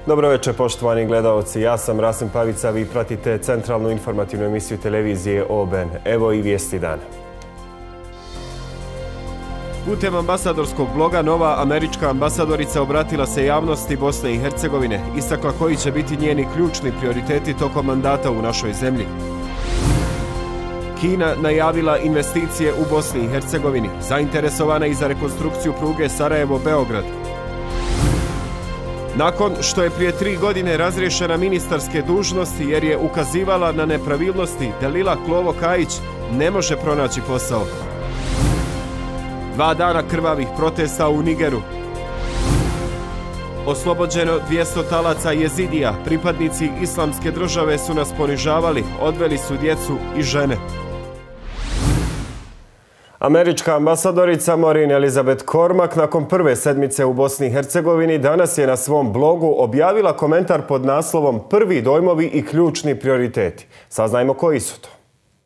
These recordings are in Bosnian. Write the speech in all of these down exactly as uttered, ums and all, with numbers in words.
Dobro večer, poštovani gledalci. Ja sam Rasim Pavica, vi pratite centralnu informativnu emisiju televizije O B N. Evo i vijesti dana. Putem ambasadorskog bloga nova američka ambasadorica obratila se javnosti Bosne i Hercegovine, istakla koji će biti njeni ključni prioriteti tokom mandata u našoj zemlji. Kina najavila investicije u Bosni i Hercegovini, zainteresovana i za rekonstrukciju pruge Sarajevo-Beograd. Nakon što je prije tri godine razriješena ministarske dužnosti jer je ukazivala na nepravilnosti, Delila Klovo Kajić ne može pronaći posao. Dva dana krvavih protesta u Nigeru. Oslobođeno dvjesto talaca jezidija, pripadnici islamske države su nas ponižavali, odveli su djecu i žene. Američka ambasadorica Maureen Elizabeth Cormack nakon prve sedmice u Bosni i Hercegovini danas je na svom blogu objavila komentar pod naslovom Prvi dojmovi i ključni prioriteti. Saznajmo koji su to.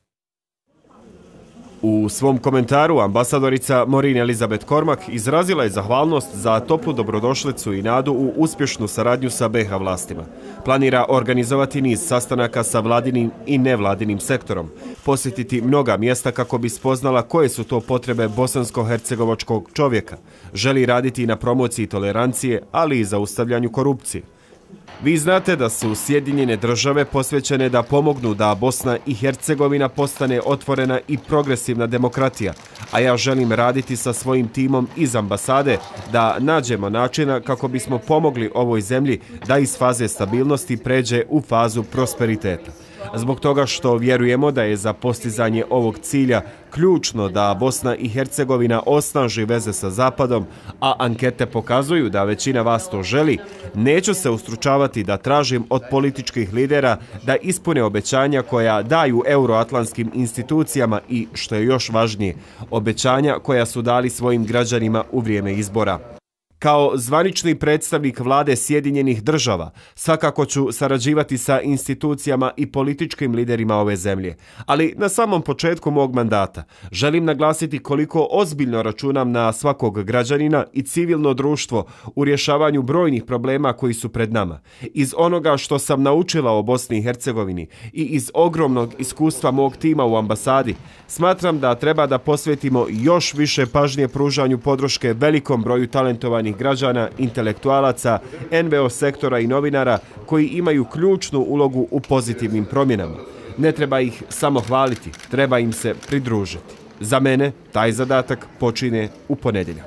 U svom komentaru ambasadorica Maureen Elizabeth Cormack izrazila je zahvalnost za toplu dobrodošlicu i nadu u uspješnu saradnju sa B iH vlastima. Planira organizovati niz sastanaka sa vladinim i nevladinim sektorom, posjetiti mnoga mjesta kako bi spoznala koje su to potrebe bosansko-hercegovačkog čovjeka. Želi raditi na promociji tolerancije, ali i zaustavljanju korupcije. Vi znate da su Sjedinjene države posvećene da pomognu da Bosna i Hercegovina postane otvorena i progresivna demokratija, a ja želim raditi sa svojim timom iz ambasade da nađemo načina kako bismo pomogli ovoj zemlji da iz faze stabilnosti pređe u fazu prosperiteta. Zbog toga što vjerujemo da je za postizanje ovog cilja ključno da Bosna i Hercegovina osnaži veze sa Zapadom, a ankete pokazuju da većina vas to želi, neću se ustručavati da tražim od političkih lidera da ispune obećanja koja daju euroatlantskim institucijama i, što je još važnije, obećanja koja su dali svojim građanima u vrijeme izbora. Kao zvanični predstavnik vlade Sjedinjenih država, svakako ću sarađivati sa institucijama i političkim liderima ove zemlje. Ali na samom početku mog mandata želim naglasiti koliko ozbiljno računam na svakog građanina i civilno društvo u rješavanju brojnih problema koji su pred nama. Iz onoga što sam naučila o Bosni i Hercegovini i iz ogromnog iskustva mog tima u ambasadi, smatram da treba da posvetimo još više pažnje pružanju podrške velikom broju talentovanih građana, intelektualaca, N V O sektora i novinara koji imaju ključnu ulogu u pozitivnim promjenama. Ne treba ih samo hvaliti, treba im se pridružiti. Za mene taj zadatak počinje u ponedjeljak.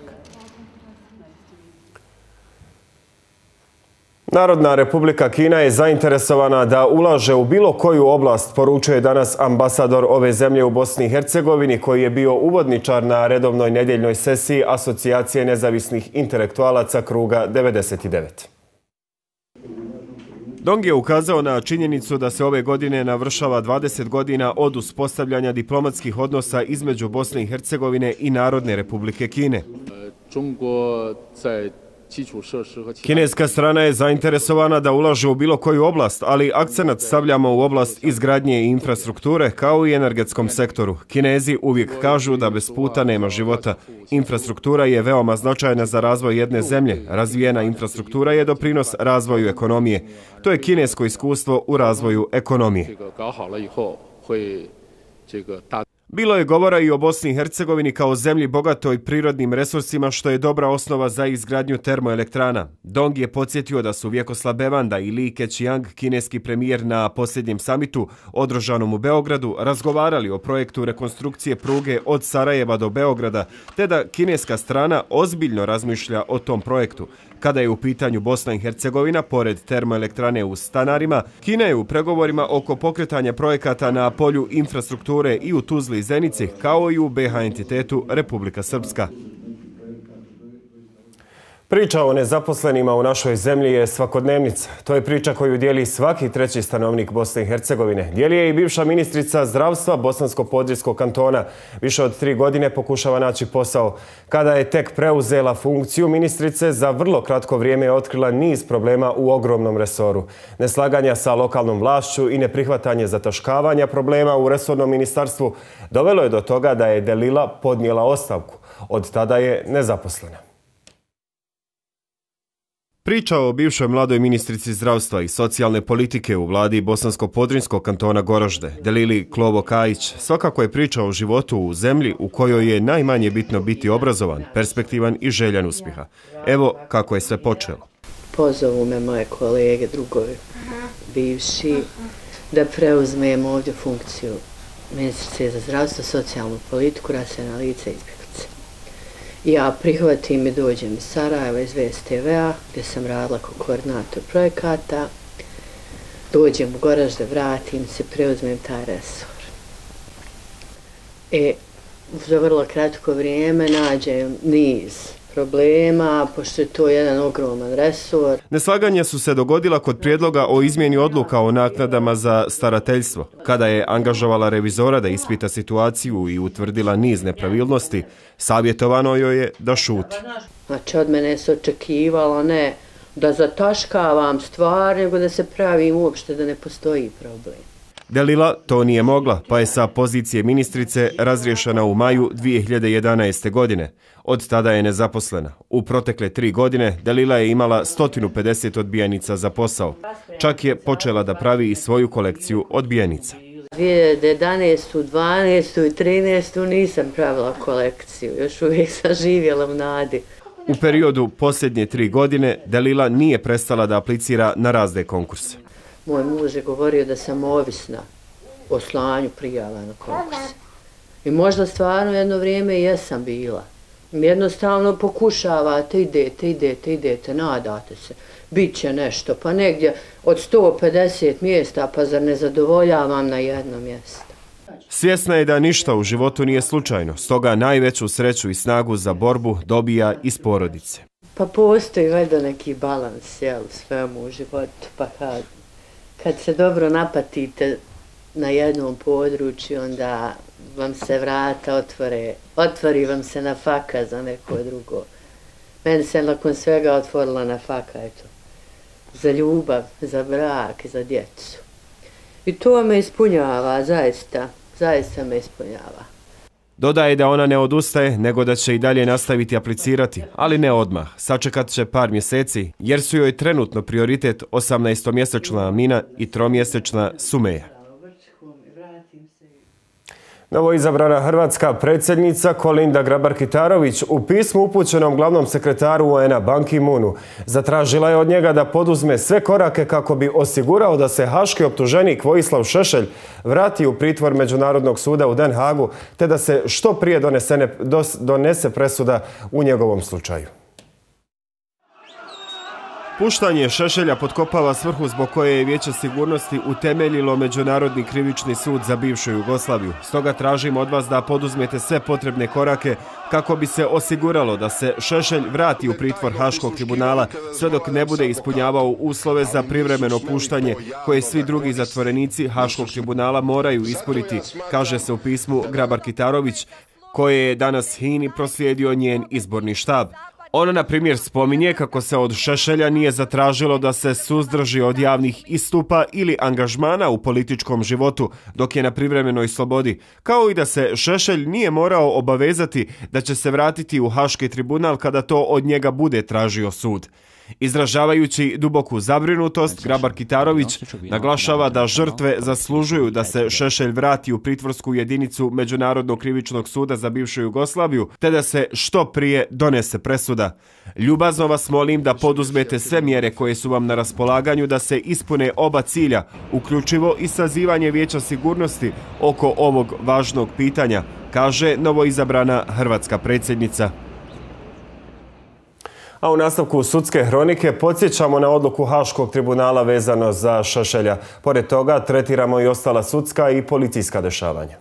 Narodna Republika Kina je zainteresovana da ulaže u bilo koju oblast, poručuje danas ambasador ove zemlje u Bosni i Hercegovini koji je bio uvodničar na redovnoj nedjeljnoj sesiji Asocijacije nezavisnih intelektualaca kruga devedeset devet. Dong je ukazao na činjenicu da se ove godine navršava dvadeset godina od uspostavljanja diplomatskih odnosa između Bosne i Hercegovine i Narodne Republike Kine. Kineska strana je zainteresovana da ulaže u bilo koju oblast, ali akcenat stavljamo u oblast izgradnje i infrastrukture kao i energetskom sektoru. Kinezi uvijek kažu da bez puta nema života. Infrastruktura je veoma značajna za razvoj jedne zemlje. Razvijena infrastruktura je doprinos razvoju ekonomije. To je kinesko iskustvo u razvoju ekonomije. Bilo je govora i o Bosni i Hercegovini kao zemlji bogatoj prirodnim resursima, što je dobra osnova za izgradnju termoelektrana. Dong je podsjetio da su Vjekoslav Bevanda i Li Keqiang, kineski premijer, na posljednjem samitu održanom u Beogradu razgovarali o projektu rekonstrukcije pruge od Sarajeva do Beograda, te da kineska strana ozbiljno razmišlja o tom projektu. Kada je u pitanju Bosna i Hercegovina, pored termoelektrane u Stanarima, Kina je u pregovorima oko pokretanja projekata na polju infrastrukture i u Tuzli i Zenici, kao i u B iH entitetu Republika Srpska. Priča o nezaposlenima u našoj zemlji je svakodnevnica. To je priča koju dijeli svaki treći stanovnik Bosne i Hercegovine. Dijeli je i bivša ministrica zdravstva Bosansko-Podrijskog kantona. Više od tri godine pokušava naći posao. Kada je tek preuzela funkciju ministrice, za vrlo kratko vrijeme je otkrila niz problema u ogromnom resoru. Neslaganja sa lokalnom vlašću i neprihvatanje zataškavanja problema u resornom ministarstvu dovelo je do toga da je Delila podnijela ostavku. Od tada je nezaposlena. Priča o bivšoj mladoj ministrici zdravstva i socijalne politike u vladi Bosansko-Podrinjskog kantona Goražde, Delili Klovo-Kajić, svakako je priča o životu u zemlji u kojoj je najmanje bitno biti obrazovan, perspektivan i željan uspjeha. Evo kako je sve počelo. Pozovu me moje kolege, drugovi, bivši, da preuzmem ovdje funkciju ministrice za zdravstvo, socijalnu politiku, raseljena lica i izbjeglice. Ja prihvatim i dođem iz Sarajeva, iz V S T V-a, gdje sam radila kao koordinator projekata. Dođem u Goražde, vratim se, preuzmem taj resor. E, za vrlo kratko vrijeme nađem niz problema, pošto je to jedan ogroman resor. Neslaganja su se dogodila kod prijedloga o izmjeni odluka o naknadama za starateljstvo. Kada je angažovala revizora da ispita situaciju i utvrdila niz nepravilnosti, savjetovano joj je da šuti. Znači, od mene se očekivalo ne da zataškavam stvar, nego da se pravim uopšte da ne postoji problem. Delila to nije mogla, pa je sa pozicije ministrice razriješena u maju dvije hiljade jedanaeste. godine. Od tada je nezaposlena. U protekle tri godine Delila je imala sto pedeset odbijenica za posao. Čak je počela da pravi i svoju kolekciju odbijenica. dvije hiljade jedanaeste. dvanaeste. i trinaeste. nisam pravila kolekciju, još uvijek sam živjela u nadi. U periodu posljednje tri godine Delila nije prestala da aplicira na razne konkurse. Moj muž je govorio da sam ovisna o slanju prijava na konkurse. I možda stvarno jedno vrijeme i jesam bila. Jednostavno pokušavate, idete, idete, idete, nadate se. Biće nešto, pa negdje od sto pedeset mjesta, pa zar ne zadovoljavam na jedno mjesto. Svjesna je da ništa u životu nije slučajno, stoga najveću sreću i snagu za borbu dobija iz porodice. Pa postoji valjda neki balans, jel, svemu u životu, pa kad, kad se dobro napatite na jednom području, onda vam se vrata otvore, otvori vam se na faka za neko drugo. Meni se nakon svega otvorila na faka, eto, za ljubav, za brak, za djecu. I to me ispunjava, zaista, zaista me ispunjava. Dodaje da ona ne odustaje, nego da će i dalje nastaviti aplicirati, ali ne odmah. Sačekat će par mjeseci, jer su joj trenutno prioritet osamnaestomjesečna Amina i tromjesečna Sumeja. Novoizabrana hrvatska predsjednica Kolinda Grabar-Kitarović u pismu upućenom glavnom sekretaru U N-a Ban Ki-moonu zatražila je od njega da poduzme sve korake kako bi osigurao da se haški optuženik Vojislav Šešelj vrati u pritvor Međunarodnog suda u Den Hagu, te da se što prije donesene, dos, donese presuda u njegovom slučaju. Puštanje Šešelja potkopava svrhu zbog koje je Vijeće sigurnosti utemeljilo Međunarodni krivični sud za bivšu Jugoslaviju. Stoga tražimo od vas da poduzmete sve potrebne korake kako bi se osiguralo da se Šešelj vrati u pritvor Haškog tribunala sve dok ne bude ispunjavao uslove za privremeno puštanje koje svi drugi zatvorenici Haškog tribunala moraju ispuniti, kaže se u pismu Grabar-Kitarović, koje je danas H I N I proslijedio njen izborni štab. Ona, na primjer, spominje kako se od Šešelja nije zatražilo da se suzdrži od javnih istupa ili angažmana u političkom životu dok je na privremenoj slobodi, kao i da se Šešelj nije morao obavezati da će se vratiti u Haški tribunal kada to od njega bude tražio sud. Izražavajući duboku zabrinutost, Grabar-Kitarović naglašava da žrtve zaslužuju da se Šešelj vrati u pritvorsku jedinicu Međunarodnog krivičnog suda za bivšu Jugoslaviju, te da se što prije donese presuda. Ljubazno vas molim da poduzmete sve mjere koje su vam na raspolaganju da se ispune oba cilja, uključivo i sazivanje Vijeća sigurnosti oko ovog važnog pitanja, kaže novoizabrana hrvatska predsjednica. A u nastavku sudske hronike podsjećamo na odluku Haškog tribunala vezano za Šešelja. Pored toga tretiramo i ostala sudska i policijska dešavanja.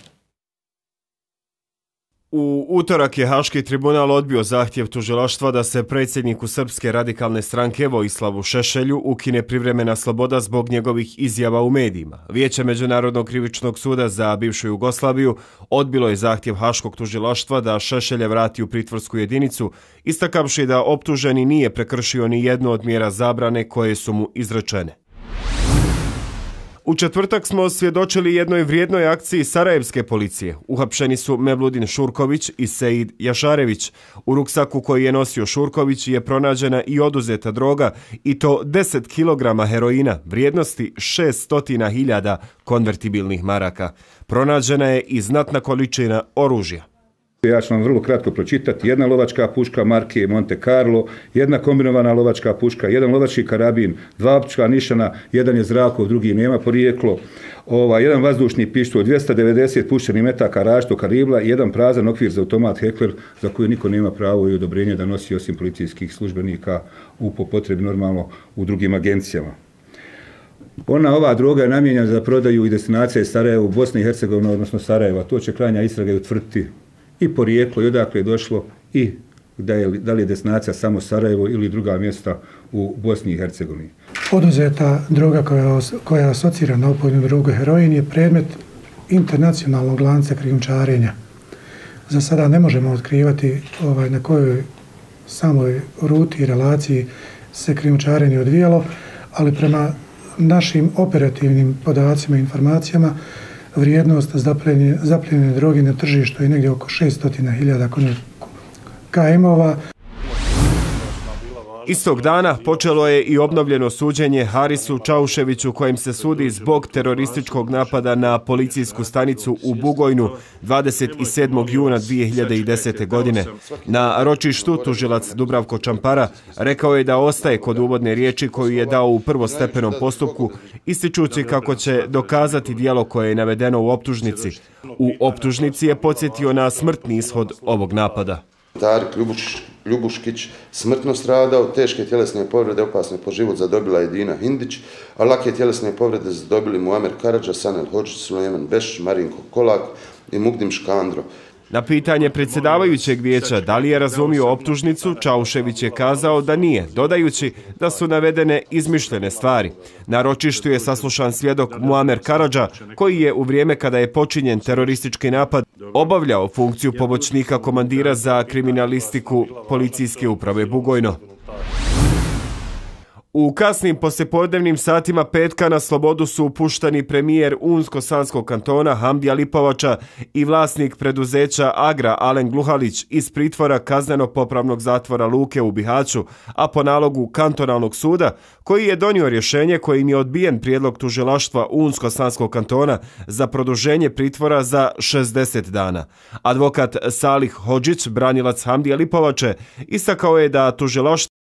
U utorak je Haški tribunal odbio zahtjev tužilaštva da se predsjedniku Srpske radikalne stranke Vojislavu Šešelju ukine privremena sloboda zbog njegovih izjava u medijima. Vijeće Međunarodnog krivičnog suda za bivšu Jugoslaviju odbilo je zahtjev Haškog tužilaštva da Šešelja vrati u pritvorsku jedinicu, istakavši da optuženi nije prekršio ni jednu od mjera zabrane koje su mu izrečene. U četvrtak smo svjedočili jednoj vrijednoj akciji sarajevske policije. Uhapšeni su Mevludin Šurković i Seid Jašarević. U ruksaku koji je nosio Šurković je pronađena i oduzeta droga, i to deset kilograma heroina vrijednosti šesto hiljada konvertibilnih maraka. Pronađena je i znatna količina oružja. Ja ću vam vrlo kratko pročitati. Jedna lovačka puška marke Monte Carlo, jedna kombinovana lovačka puška, jedan lovački karabin, dva optička nišana, jedan je zrakov, drugi nema porijeklo, ovaj, jedan vazdušni pištolj, dvjesto devedeset puštenih metaka različitog kalibra i jedan prazan okvir za automat Heckler za koji niko nema pravo i odobrenje da nosi osim policijskih službenika u po potrebi normalno u drugim agencijama. Ona, ova droga je namijenjena za prodaju i destinacije Sarajevo, Bosne i Hercegovine, odnosno Sarajeva. To će krajnja istraga utvrditi i porijeklo i odakle je došlo i da, je, da li je destinacija samo Sarajevo ili druga mjesta u Bosni i Hercegovini. Oduzeta droga koja, koja je asocira na opojnu drogu heroin je predmet internacionalnog lanca krijumčarenja. Za sada ne možemo otkrivati ovaj, na kojoj samoj ruti i relaciji se krijumčarenje odvijalo, ali prema našim operativnim podacima i informacijama vrijednost zapljenjene droge na tržištu je negdje oko šesto hiljada km-ova. Istog dana počelo je i obnovljeno suđenje Harisu Čauševiću, kojem se sudi zbog terorističkog napada na policijsku stanicu u Bugojnu dvadeset sedmog juna dvije hiljade desete. godine. Na ročištu tužilac Dubravko Čampara rekao je da ostaje kod uvodne riječi koju je dao u prvostepenom postupku, ističući kako će dokazati djelo koje je navedeno u optužnici. U optužnici je podsjetio na smrtni ishod ovog napada. Tarik Ljubuškić smrtno stradao, teške tjelesne povrede opasne po život zadobila je Dina Hindić, a lake tjelesne povrede zadobili Muamer Karadža, Sanel Hodžić, Sulejman Beš, Marinko Kolak i Mugdim Škandro. Na pitanje predsjedavajućeg vijeća da li je razumio optužnicu, Čaušević je kazao da nije, dodajući da su navedene izmišljene stvari. Na ročištu je saslušan svjedok Muamer Karadža, koji je u vrijeme kada je počinjen teroristički napad obavljao funkciju pomoćnika komandira za kriminalistiku policijske uprave Bugojno. U kasnim poslijepodnevnim satima petka na slobodu su puštani premijer Unsko-Sanskog kantona Hamdija Lipovača i vlasnik preduzeća Agra Alen Gluhalić iz pritvora kazneno-popravnog zatvora Luke u Bihaću, a po nalogu kantonalnog suda, koji je donio rješenje kojim je odbijen prijedlog tužilaštva Unsko-Sanskog kantona za produženje pritvora za šezdeset dana. Advokat Salih Hodžić, branilac Hamdija Lipovače, istakao je da tužilaštvo